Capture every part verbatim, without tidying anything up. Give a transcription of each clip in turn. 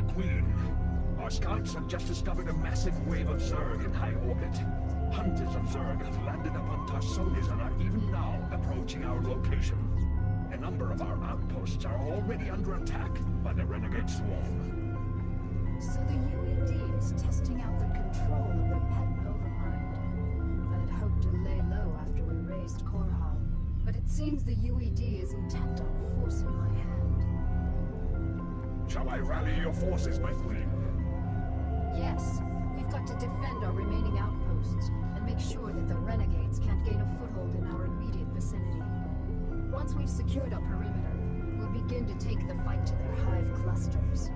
Queen, our scouts have just discovered a massive wave of Zerg in high orbit. Hundreds of Zerg have landed upon Tarsonis and are even now approaching our location. A number of our outposts are already under attack by the renegade swarm. So the U E D is testing out the control of the pet overmind. I had hoped to lay low after we raised Korhal, but it seems the U E D is intent on forcing my hand. Shall I rally your forces, my Queen? Yes. We've got to defend our remaining outposts and make sure that the renegades can't gain a foothold in our immediate vicinity. Once we've secured our perimeter, we'll begin to take the fight to their hive clusters.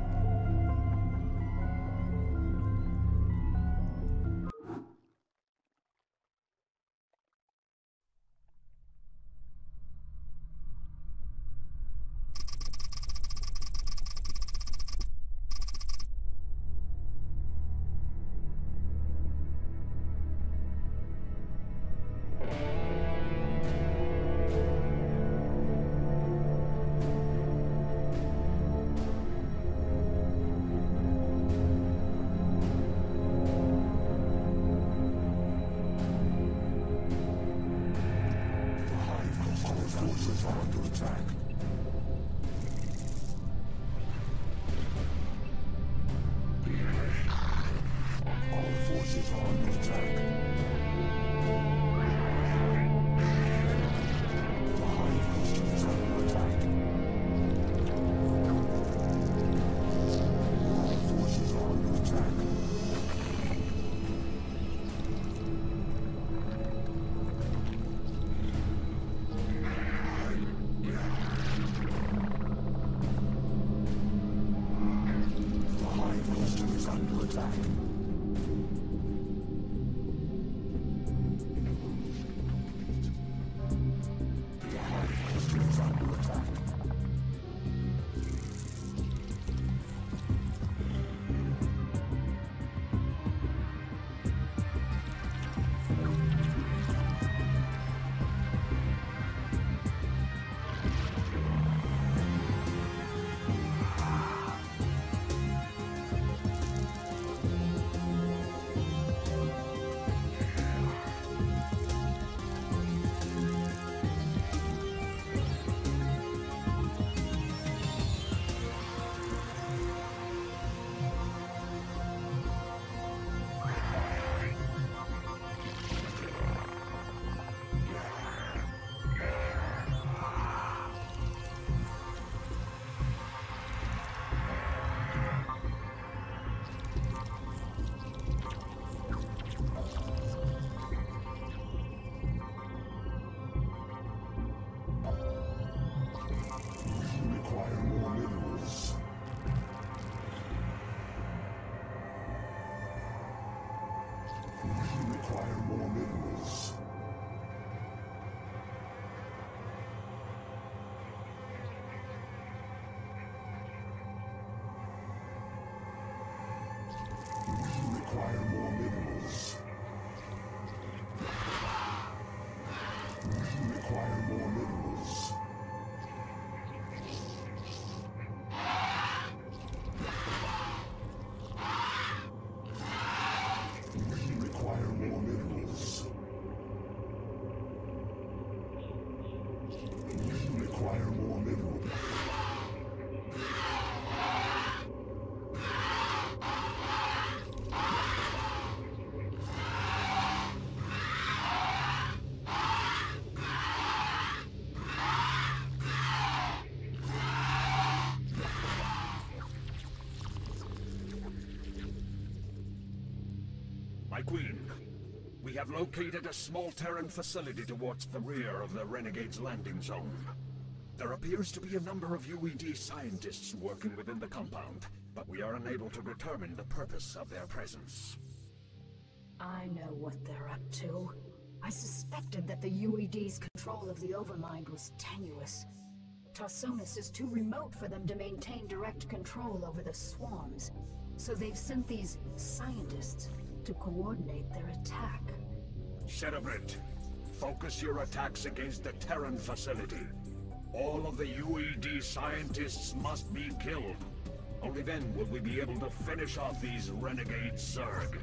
My Queen, we have located a small Terran facility towards the rear of the Renegade's landing zone. There appears to be a number of U E D scientists working within the compound, but we are unable to determine the purpose of their presence. I know what they're up to. I suspected that the U E D's control of the Overmind was tenuous. Tarsonis is too remote for them to maintain direct control over the swarms, so they've sent these scientists to coordinate their attack. Cerebrit, focus your attacks against the Terran facility. All of the U E D scientists must be killed. Only then will we be able to finish off these renegade Zerg.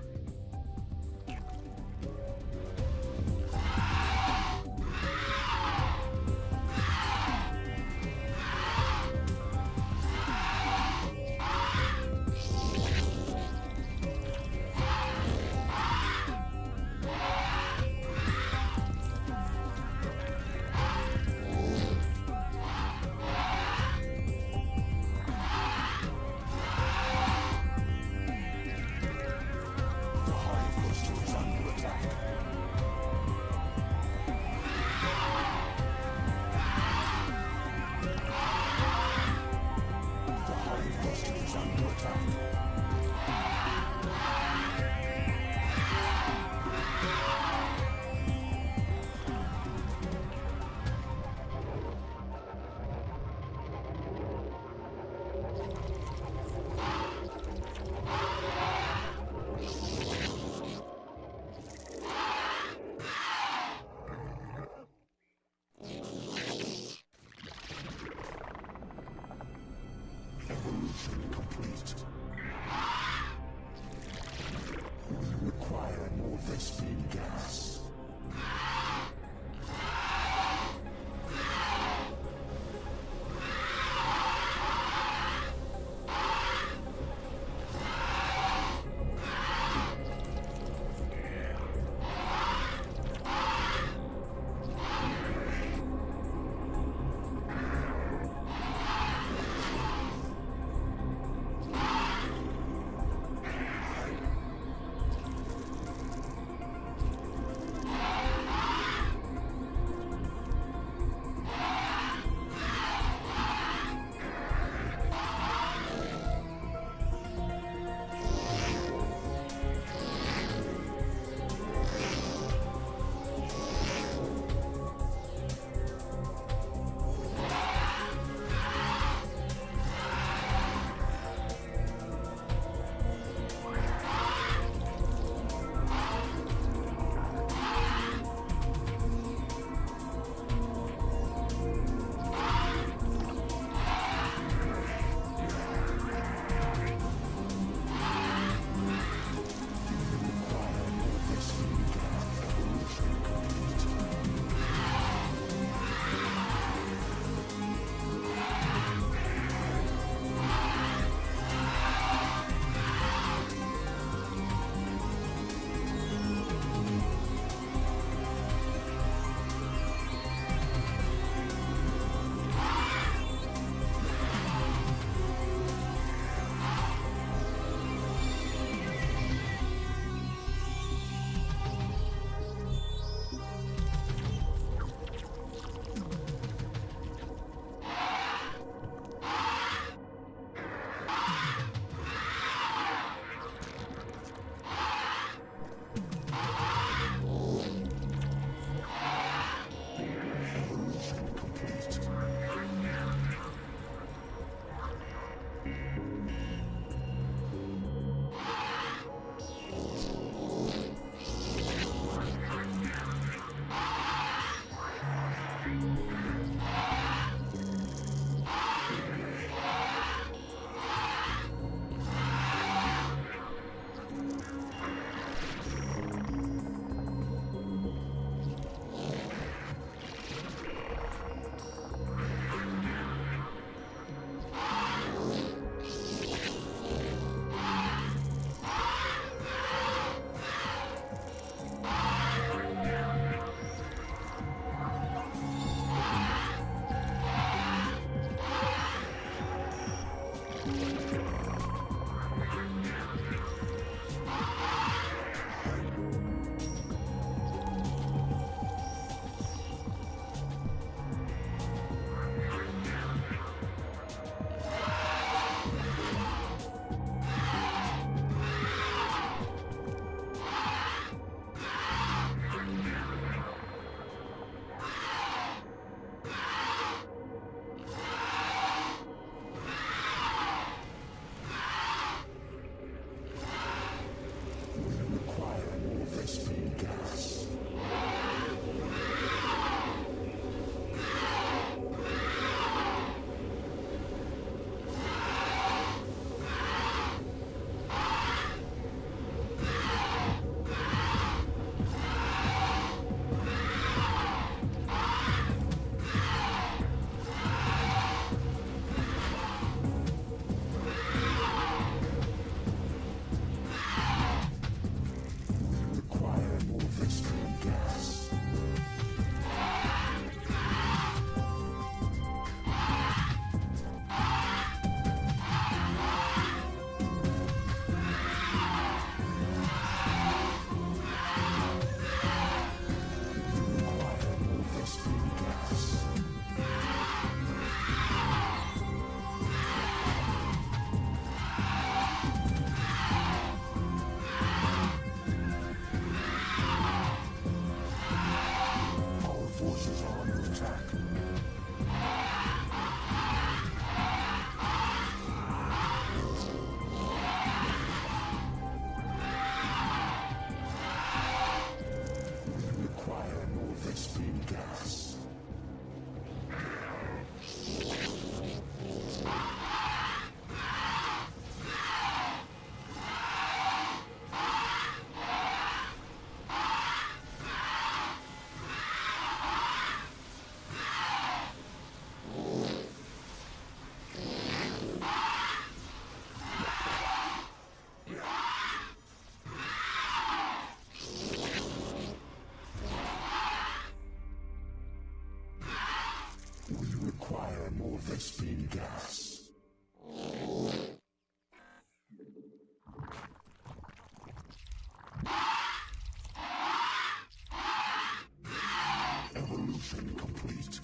attack. We require more Vespene gas. Require more Vespene gas. Evolution complete.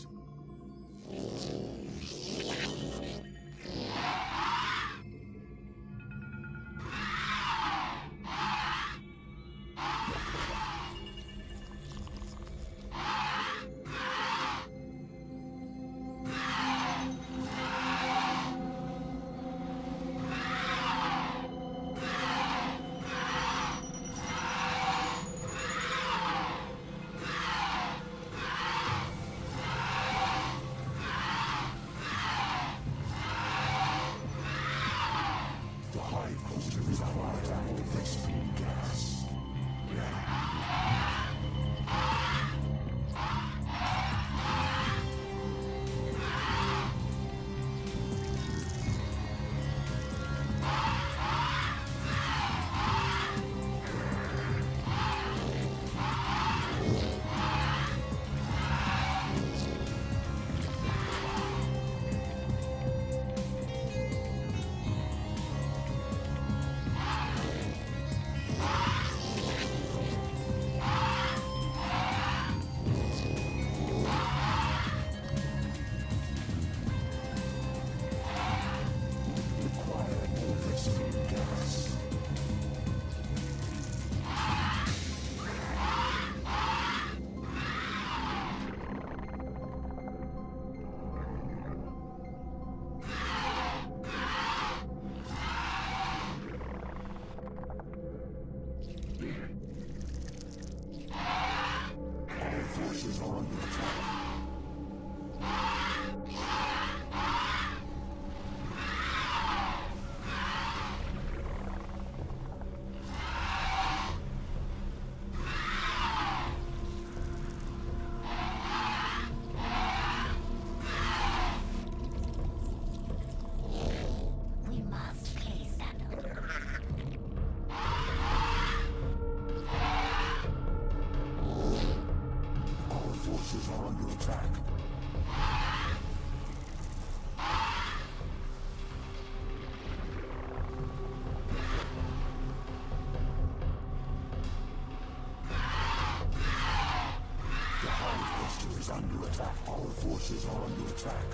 Under attack. Our forces are under attack.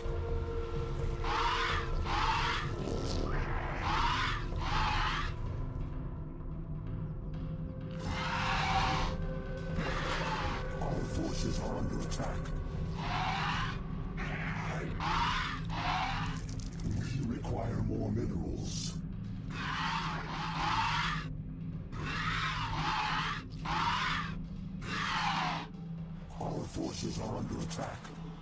Our forces are under attack. We require more minerals. Our forces are under attack.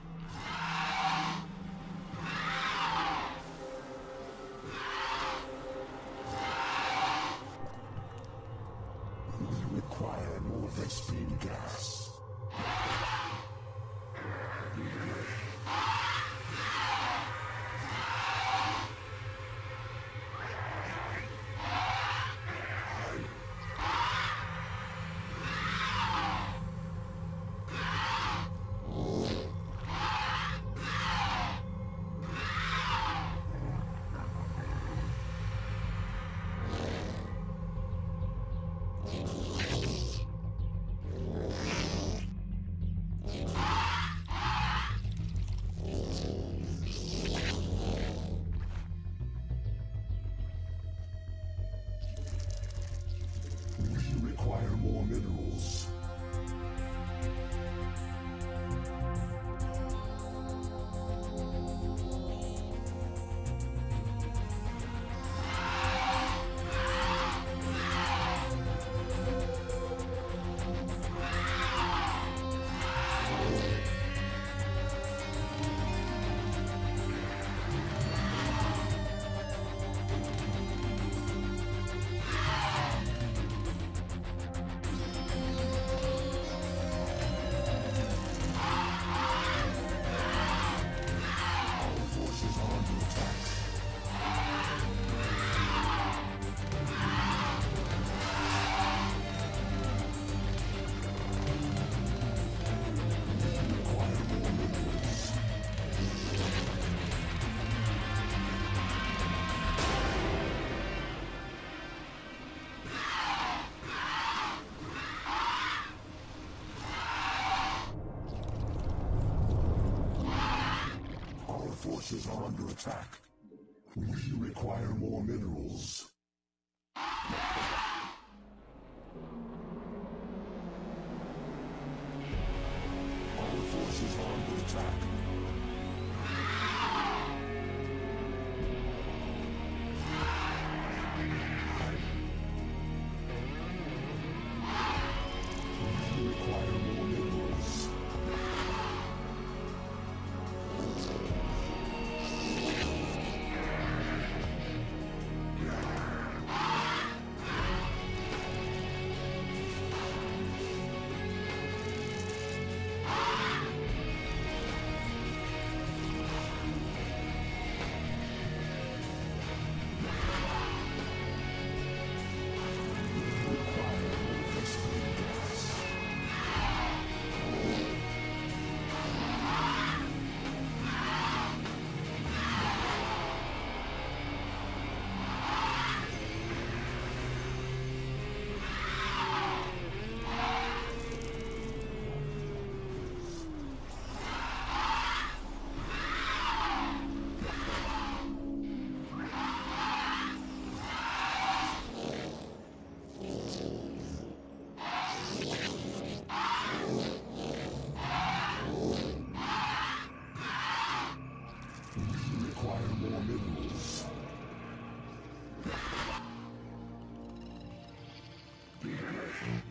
We require more Vespene gas. forces are under attack. We require more minerals. Our forces are under attack. We require more minerals. Require more minerals.